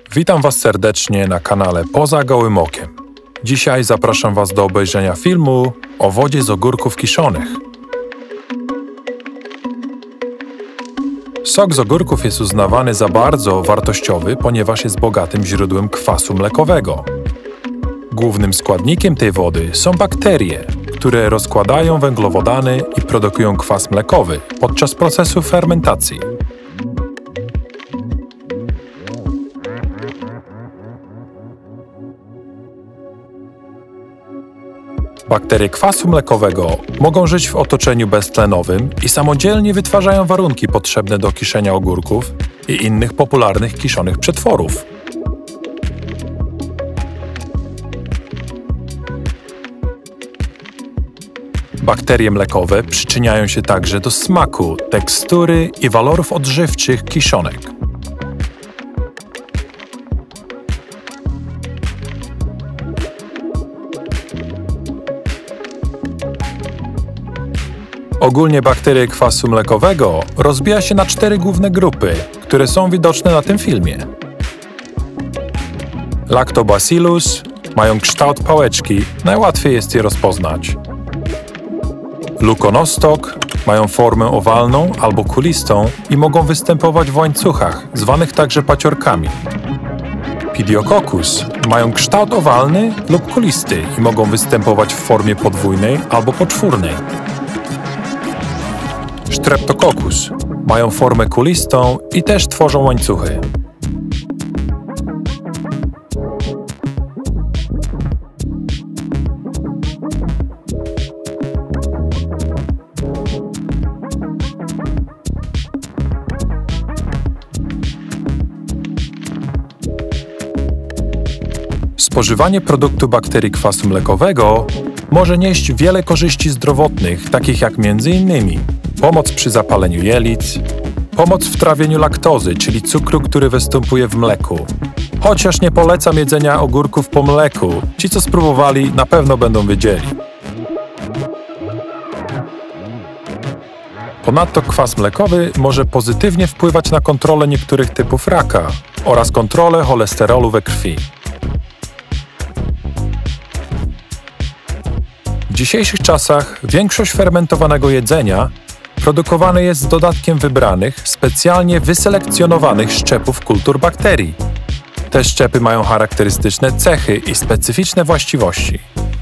Witam Was serdecznie na kanale Poza Gołym Okiem. Dzisiaj zapraszam Was do obejrzenia filmu o wodzie z ogórków kiszonych. Sok z ogórków jest uznawany za bardzo wartościowy, ponieważ jest bogatym źródłem kwasu mlekowego. Głównym składnikiem tej wody są bakterie, które rozkładają węglowodany i produkują kwas mlekowy podczas procesu fermentacji. Bakterie kwasu mlekowego mogą żyć w otoczeniu beztlenowym i samodzielnie wytwarzają warunki potrzebne do kiszenia ogórków i innych popularnych kiszonych przetworów. Bakterie mlekowe przyczyniają się także do smaku, tekstury i walorów odżywczych kiszonek. Ogólnie bakterie kwasu mlekowego rozbija się na 4 główne grupy, które są widoczne na tym filmie. Lactobacillus mają kształt pałeczki, najłatwiej jest je rozpoznać. Lukonostok mają formę owalną albo kulistą i mogą występować w łańcuchach, zwanych także paciorkami. Pediococcus mają kształt owalny lub kulisty i mogą występować w formie podwójnej albo poczwórnej. Streptococcus mają formę kulistą i też tworzą łańcuchy. Spożywanie produktu bakterii kwasu mlekowego może nieść wiele korzyści zdrowotnych, takich jak m.in. pomoc przy zapaleniu jelit, pomoc w trawieniu laktozy, czyli cukru, który występuje w mleku. Chociaż nie polecam jedzenia ogórków po mleku, ci co spróbowali na pewno będą wiedzieli. Ponadto kwas mlekowy może pozytywnie wpływać na kontrolę niektórych typów raka oraz kontrolę cholesterolu we krwi. W dzisiejszych czasach większość fermentowanego jedzenia produkowane jest z dodatkiem wybranych, specjalnie wyselekcjonowanych szczepów kultur bakterii. Te szczepy mają charakterystyczne cechy i specyficzne właściwości.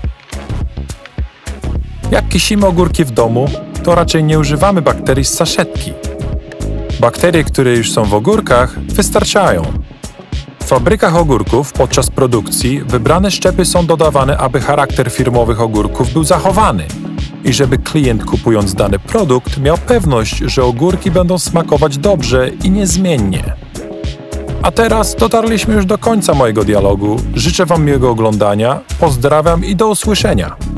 Jak kisimy ogórki w domu, to raczej nie używamy bakterii z saszetki. Bakterie, które już są w ogórkach, wystarczają. W fabrykach ogórków podczas produkcji wybrane szczepy są dodawane, aby charakter firmowych ogórków był zachowany i żeby klient, kupując dany produkt, miał pewność, że ogórki będą smakować dobrze i niezmiennie. A teraz dotarliśmy już do końca mojego dialogu. Życzę Wam miłego oglądania, pozdrawiam i do usłyszenia.